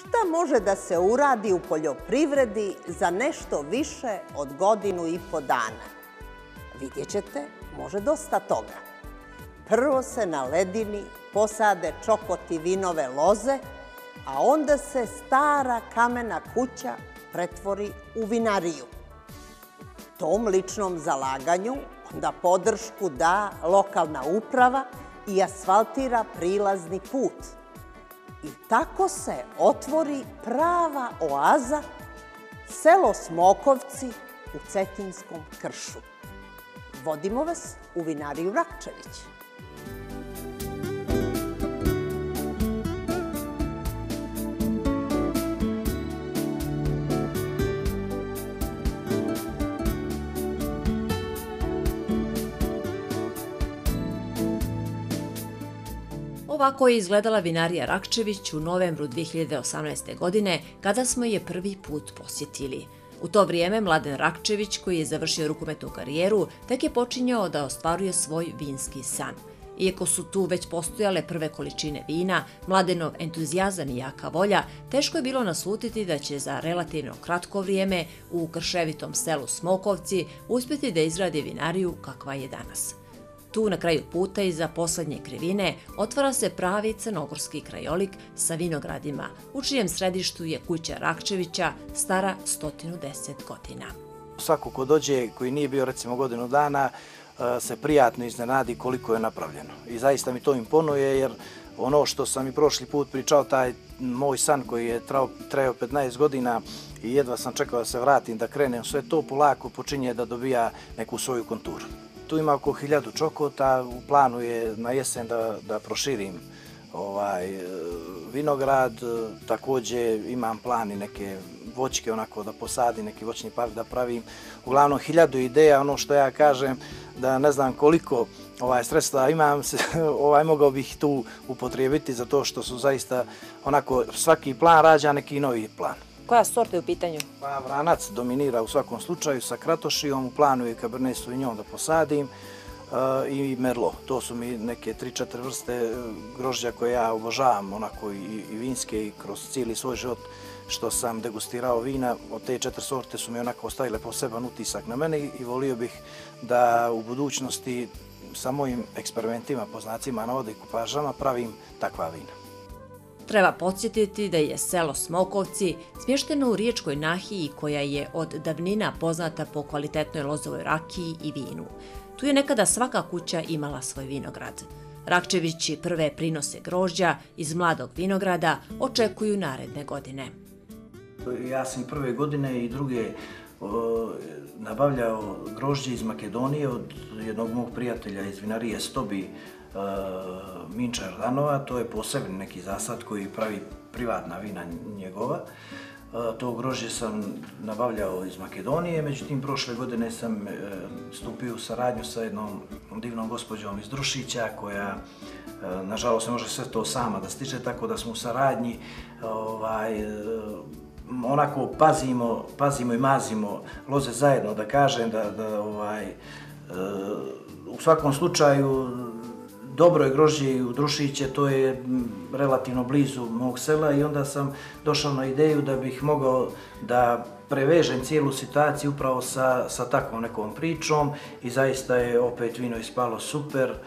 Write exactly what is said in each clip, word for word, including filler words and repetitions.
Šta može da se uradi u poljoprivredi za nešto više od godinu i po dana? Vidjet ćete, može dosta toga. Prvo se na ledini posade čokoti vinove loze, a onda se stara kamena kuća pretvori u vinariju. Tom ličnom zalaganju onda podršku da lokalna uprava i asfaltira prilazni put. I tako se otvori prava oaza, selo Smokovci u Cetinskom kršu. Vodimo vas u vinariju Rakčević. Ovako je izgledala vinarija Rakčević u novembru dve hiljade osamnaeste. godine, kada smo je prvi put posjetili. U to vrijeme Mladen Rakčević, koji je završio rukometnu karijeru, tek je počinjao da ostvaruje svoj vinski san. Iako su tu već postojale prve količine vina, Mladenov entuzijazam i jaka volja, teško je bilo naslutiti da će za relativno kratko vrijeme u krševitom selu Smokovci uspjeti da izgradi vinariju kakva je danas. Tu na kraju puta iza poslednje krivine otvara se pravi crnogorski krajolik sa vinogradima, u čijem središtu je kuća Rakčevića, stara sto deset godina. Svako ko dođe, koji nije bio recimo godinu dana, se prijatno iznenadi koliko je napravljeno. I zaista mi to imponuje, jer ono što sam i prošli put pričao, taj moj san koji je trajao petnaest godina i jedva sam čekao da se vratim, da krenem, sve to polako počinje da dobija neku svoju konturu. Tu ima oko hiljadu čokota, u planu je na jesen da, da proširim ovaj, vinograd, također imam plan i neke voćke onako da posadim, neki voćni park da pravim. Uglavnom hiljadu ideja, ono što ja kažem da ne znam koliko ovaj, sredstva imam, ovaj, mogao bih tu upotrijebiti za to što su zaista onako svaki plan rađa neki novi plan. Koja sorta je u pitanju? Pa vranac dominira u svakom slučaju sa kratošijom, u planu je Cabernet Sauvignon da posadim uh, i Merlot. To su mi neke tri četiri vrste grožđa koje ja obožavam, onako i, i vinske i kroz cijeli svoj život što sam degustirao vina. Od te četiri sorte su mi onako ostavile poseban utisak na mene i volio bih da u budućnosti sa mojim eksperimentima, po znacima navoda i kupažama pravim takva vina. Treba podsjetiti da je selo Smokovci smješteno u riječkoj nahiji koja je od davnina poznata po kvalitetnoj lozovoj rakiji i vinu. Tu je nekada svaka kuća imala svoj vinograd. Rakčevići prve prinose grožđa iz mladog vinograda očekuju naredne godine. Ja sam prve godine i druge o, nabavljao grožđe iz Makedonije od jednog mog prijatelja iz vinarije Stobi, Minča Jordanova. To je posebni neki zasad koji pravi privatna vina njegova. To grožđe sam nabavljao iz Makedonije, međutim prošle godine sam stupio u saradnju sa jednom divnom gospođom iz Drušića koja nažalost ne može sve to sama da stiže, tako da smo u saradnji ovaj, onako pazimo, pazimo i mazimo loze zajedno, da kažem da, da ovaj, u svakom slučaju dobro je grožđe u Drušiće, to je relativno blizu mog sela i onda sam došao na ideju da bih mogao da prevežem cijelu situaciju upravo sa, sa takvom nekom pričom i zaista je opet vino ispalo super. E,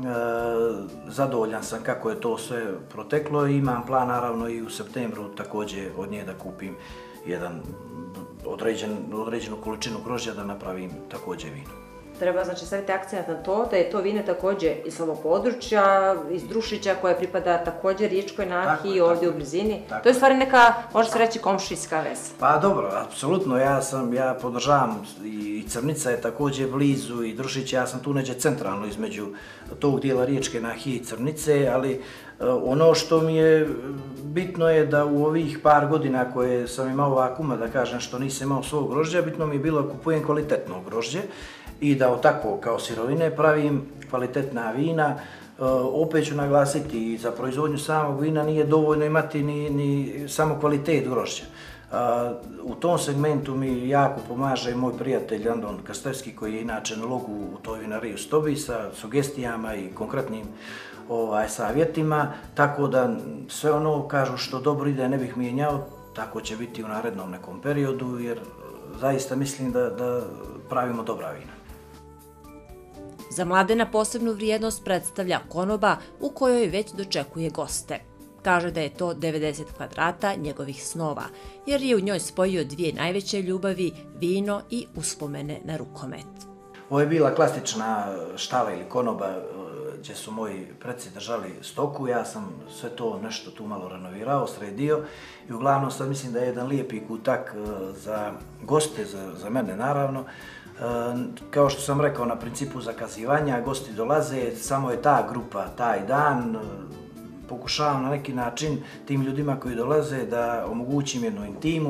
zadovoljan sam kako je to sve proteklo i imam plan naravno i u septembru također od nje da kupim jedan određen, određenu količinu grožđa da napravim također vino. Treba znači staviti akcent na to da je to vino također iz ovog područja, iz Drušića koje pripada također riječkoj nahiji ovdje u blizini. To je stvari neka, može se reći, komšijska veza. Pa dobro, apsolutno, ja sam, ja podržavam i Crnica je također blizu i Drušić, ja sam tu neđe centralno između tog dijela riječke nahije i Crnice, ali ono što mi je bitno je da u ovih par godina koje sam imao vakuma, da kažem što nisam imao svog grožđa, bitno mi je bilo da kupujem kvalitetno grožđe i da od takvo kao sirovine pravim kvalitetna vina. E, opet ću naglasiti i za proizvodnju samog vina nije dovoljno imati ni, ni samo kvalitet grožđa. E, u tom segmentu mi jako pomaže moj prijatelj Andon Krstevski koji je inače na logu u toj vinariji Stobi sa sugestijama i konkretnim savjetima, tako da sve ono, kažu, što dobro ide ne bih mijenjao, tako će biti u narednom nekom periodu, jer zaista mislim da pravimo dobra vina. Za Mladena posebnu vrijednost predstavlja konoba u kojoj već dočekuje goste. Kaže da je to devedeset kvadrata njegovih snova, jer je u njoj spojio dvije najveće ljubavi, vino i uspomene na rukomet. Ovo je bila klasična štala ili konoba gdje su moji preci držali stoku. Ja sam sve to nešto tu malo renovirao, sredio i uglavnom sad mislim da je jedan lijepi kutak za goste, za mene naravno. Kao što sam rekao, na principu zakazivanja, gosti dolaze, samo je ta grupa, taj dan. Pokušavam na neki način tim ljudima koji dolaze da omogućim jednu intimu,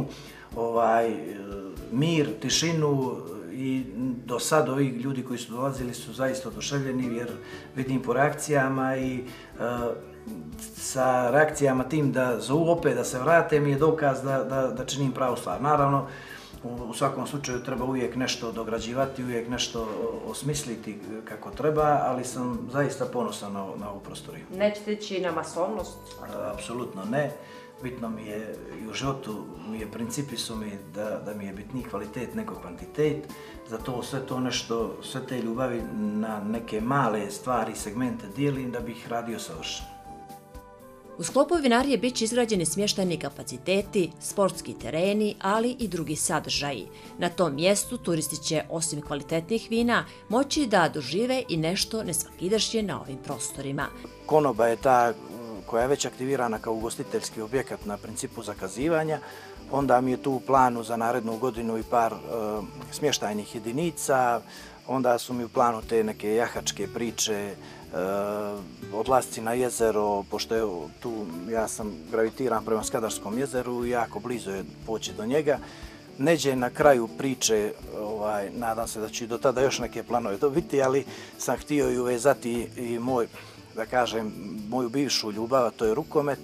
mir, tišinu i do sad ovi ljudi koji su dolazili su zaista oduševljeni jer vidim po reakcijama i sa reakcijama tim da zovu opet da se vrate mi je dokaz da činim pravu stvar. Naravno, u svakom slučaju treba uvijek nešto dograđivati, uvijek nešto osmisliti kako treba, ali sam zaista ponosan na ovu prostoriju. Nećete ići na masovnost? Apsolutno ne. Bitno mi je i u životu, mi je principi su mi da mi je bitniji kvalitet nego kvantitet. Zato sve to nešto, sve te ljubavi na neke male stvari i segmente dijelim da bih radio savršeno. U sklopu vinarije bit će izgrađeni smještajni kapaciteti, sportski tereni, ali i drugi sadržaji. Na tom mjestu turisti će, osim kvalitetnih vina, moći da dožive i nešto nesvakidašnje na ovim prostorima. Konoba je ta koja je već aktivirana kao ugostiteljski objekat na principu zakazivanja. Onda mi je tu u planu za narednu godinu i par smještajnih jedinica. Onda su mi u planu te neke jahačke priče, odlasci na jezero, pošto je tu, ja sam gravitiran prema Skadarskom jezeru i jako blizu je poći do njega. Neđe na kraju priče, nadam se da ću do tada još neke planove dobiti, ali sam htio i uvezati i moj, da kažem, moju bivšu ljubav, a to je rukomet.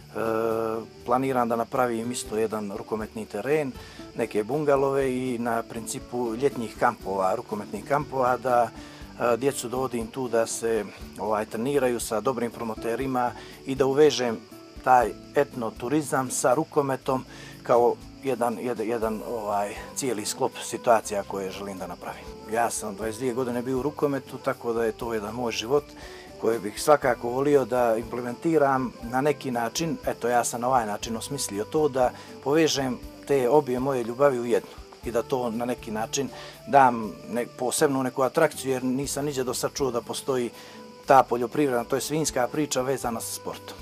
Planiram da napravim isto jedan rukometni teren, neke bungalove i na principu ljetnih kampova, rukometnih kampova, da djecu dovodim tu da se treniraju sa dobrim promoterima i da uvežem taj etnoturizam sa rukometom kao jedan cijeli sklop situacija koje želim da napravim. Ja sam dvadeset dvije godine bio u rukometu, tako da je to jedan moj život koji bih svakako volio da implementiram na neki način. Eto, ja sam na ovaj način osmislio to da povežem te obje moje ljubavi u jednu i da to na neki način dam posebnu neku atrakciju jer nisam niđe do sad čuo da postoji ta poljoprivredna, to je svinjska priča vezana sa sportom.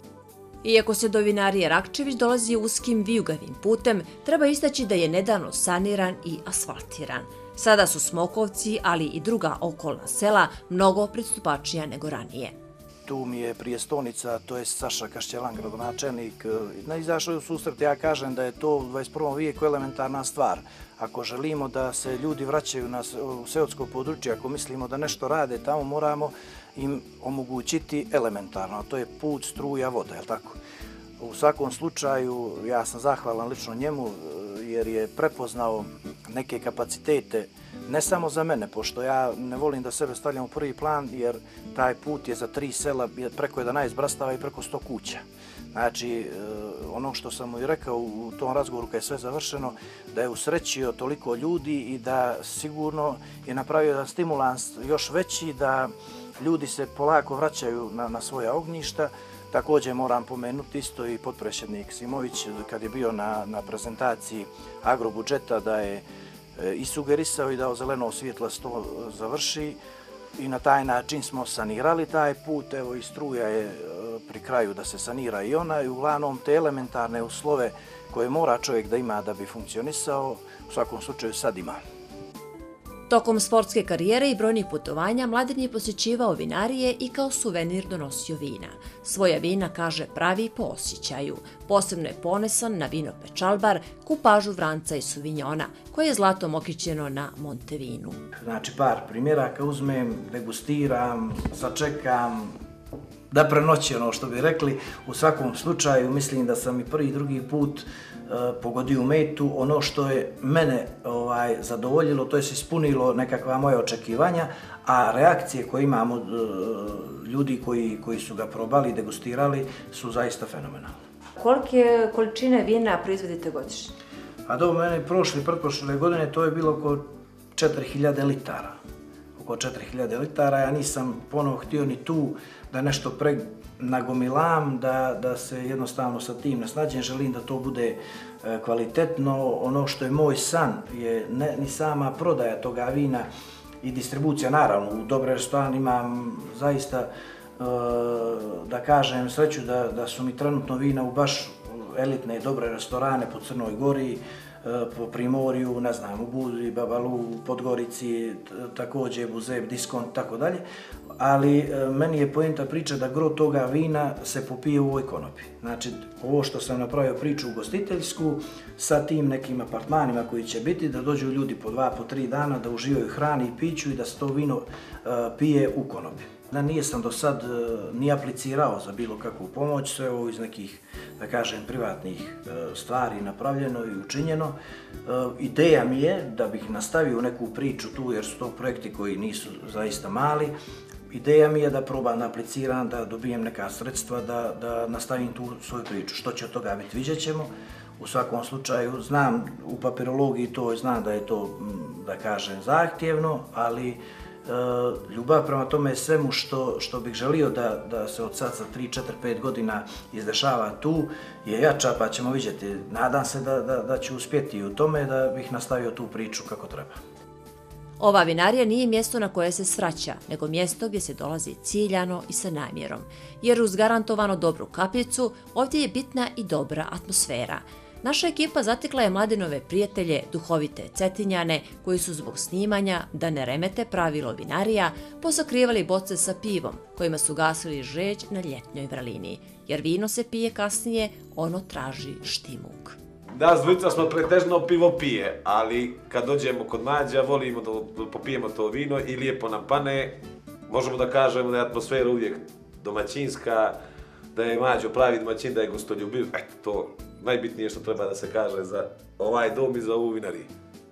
Iako se do vinarije Rakčević dolazi uskim vijugavim putem, treba istaći da je nedavno saniran i asfaltiran. Sada su Smokovci, ali i druga okolna sela, mnogo pristupačnija nego ranije. Tu mi je prijestolnica, to je Saša Kašćelan, gradonačelnik. Izašao je u susret, ja kažem da je to u dvadeset prvom vijeku elementarna stvar. Ako želimo da se ljudi vraćaju u seosko područje, ako mislimo da nešto rade tamo, moramo im omogućiti elementarno, a to je put, struja, voda, je li tako? U svakom slučaju, ja sam zahvalan lično njemu jer je prepoznao neke kapacitete, ne samo za mene, pošto ja ne volim da sebe stavljam u prvi plan, jer taj put je za tri sela preko jedanaest brastava i preko sto kuća. Znači, ono što sam mu i rekao u tom razgovoru kad je sve završeno, da je usrećio toliko ljudi i da sigurno je napravio jedan stimulans još veći da ljudi se polako vraćaju na svoja ognjišta. Također moram pomenuti isto i potpredsjednik Simović kad je bio na prezentaciji agrobudžeta da je i sugerisao i dao zeleno svjetlo da se to završi i na taj način smo sanirali taj put. Evo i struja je pri kraju da se sanira i ona i uglavnom te elementarne uslove koje mora čovjek da ima da bi funkcionisao, u svakom slučaju sad ima. Tokom sportske karijere i brojnih putovanja Mladen je posjećivao vinarije i kao suvenir donosio vina. Svoja vina, kaže, pravi po osjećaju. Posebno je ponesan na vino Pečalbar, kupažu vranca i suvinjona, koje je zlatom okićeno na Montevinu. Znači par primjeraka uzmem, degustiram, sačekam, da prenoći, ono što bi rekli. U svakom slučaju mislim da sam i prvi i drugi put pogodio metu. Ono što je mene ovaj, zadovoljilo, to je se ispunilo nekakva moja očekivanja, a reakcije koje imamo od ljudi koji, koji su ga probali i degustirali su zaista fenomenalne. Kolike količine vina proizvodite godišnje? A do mene prošle i pretprošle godine to je bilo oko četiri hiljade litara. Oko četiri hiljade litara, ja nisam ponovo htio ni tu da nešto prenagomilam, da, da se jednostavno sa tim nasnađem, želim da to bude e, kvalitetno. Ono što je moj san je ne, ni sama prodaja toga vina i distribucija, naravno, u dobre restorane imam zaista, e, da kažem, sreću da, da su mi trenutno vina u baš elitne i dobre restorane po Crnoj Gori, po Primorju, ne znam, u Budvi, Babalu, u Podgorici, također Buzeb, Diskont, tako dalje. Ali meni je poenta priča da gro toga vina se popije u ovoj konopi. Znači, ovo što sam napravio priču ugostiteljsku, sa tim nekim apartmanima koji će biti, da dođu ljudi po dva, po tri dana, da uživaju hrani i piću i da se to vino uh, pije u konopi. Da nije sam do sad ni aplicirao za bilo kakvu pomoć, sve ovo iz nekih, da kažem, privatnih stvari napravljeno i učinjeno. Ideja mi je da bih nastavio neku priču tu, jer su to projekti koji nisu zaista mali. Ideja mi je da probam, da apliciram, da dobijem neka sredstva, da, da nastavim tu svoju priču. Što će od toga biti, vidjet ćemo. U svakom slučaju, znam u papirologiji to, znam da je to, da kažem, zahtjevno, ali ljubav prema tome svemu što, što bih želio da, da se od sad za tri, četiri, pet godina izdešava tu je jača, pa ćemo vidjeti. Nadam se da, da, da ću uspjeti u tome, da bih nastavio tu priču kako treba. Ova vinarija nije mjesto na koje se svraća, nego mjesto gdje se dolazi ciljano i sa namjerom. Jer uz garantovano dobru kapljicu, ovdje je bitna i dobra atmosfera. Naša ekipa zatekla je Mladenove prijatelje, duhovite Cetinjane, koji su zbog snimanja, da ne remete pravilo vinarija, posakrivali boce sa pivom, kojima su gasili žeđ na ljetnjoj vrelini. Jer vino se pije kasnije, ono traži štimuk. Da, dvojica smo pretežno pivo pije, ali kad dođemo kod Mađa volimo da popijemo to vino i lijepo nam pane. Možemo da kažemo da je atmosfera uvijek domaćinska, da je Mađo pravi domaćin, da je gostoljubiv. Eto, to najbitnije što treba da se kaže za ovaj dom i za ovu vinariju.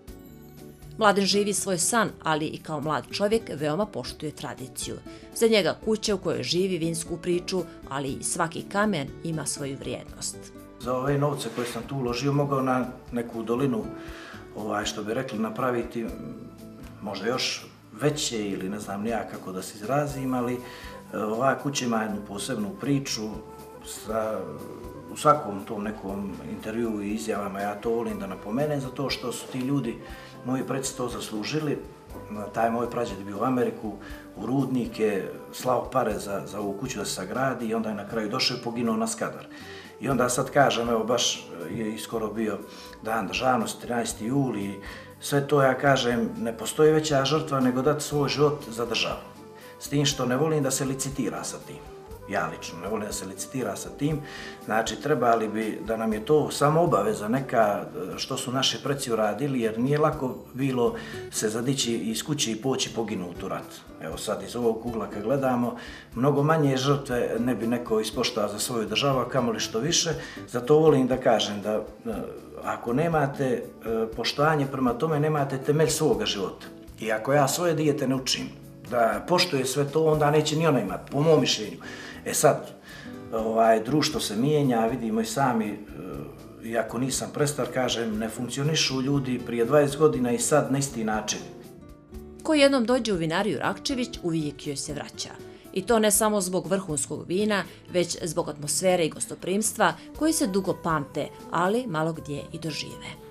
Mladen živi svoj san, ali i kao mlad čovjek veoma poštuje tradiciju. Za njega kuća u kojoj živi vinsku priču, ali i svaki kamen ima svoju vrijednost. Za ove novce koje sam tu uložio mogao na neku dolinu, ovaj, što bi rekli, napraviti možda još veće ili ne znam nija kako da se izrazim, ali ova kuća ima jednu posebnu priču. Sa, u svakom tom nekom intervjuu i izjavama ja to volim da napomenem, zato što su ti ljudi, moji preci to zaslužili. Taj moj prađed je bio u Ameriku, u rudnike, slao pare za, za ovu kuću da se sagradi i onda je na kraju došao i poginuo na Skadar. I onda sad kažem, evo baš je skoro bio dan državnosti, trinaesti juli, sve to ja kažem, ne postoji veća žrtva nego dati svoj život za državu. S tim što ne volim da se licitira sa tim. Ja lično ne volim da se licitira sa tim, znači trebali bi da nam je to samo obaveza neka što su naši preci uradili, jer nije lako bilo se zadići iz kuće i poći poginuti u rat. Evo sad iz ovog ugla kad gledamo, mnogo manje žrtve ne bi neko ispoštao za svoju državu, a kamoli što više. Zato volim da kažem da ako nemate poštovanje prema tome, nemate temelj svoga života. I ako ja svoje dijete ne učim da poštuje sve to, onda neće ni ona imati, po mom mišljenju. E sad, ovaj, društvo se mijenja, vidimo i sami, iako nisam prestar, kažem, ne funkcionišu ljudi prije dvadeset godina i sad na isti način. Ko jednom dođe u vinariju Rakčević, uvijek joj se vraća. I to ne samo zbog vrhunskog vina, već zbog atmosfere i gostoprimstva koji se dugo pamte, ali malo gdje i dožive.